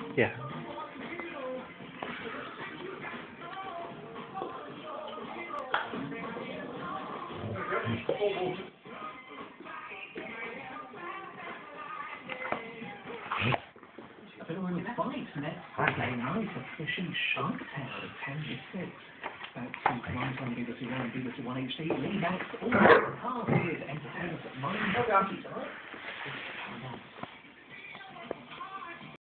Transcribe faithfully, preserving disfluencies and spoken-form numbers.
Yeah. Federal fight next Saturday night at Fishing Shark Tale, ten to six. That's tonight on B B C One and B B C One H D. Lee Max, all the cars with entertainment at nine thirty tonight.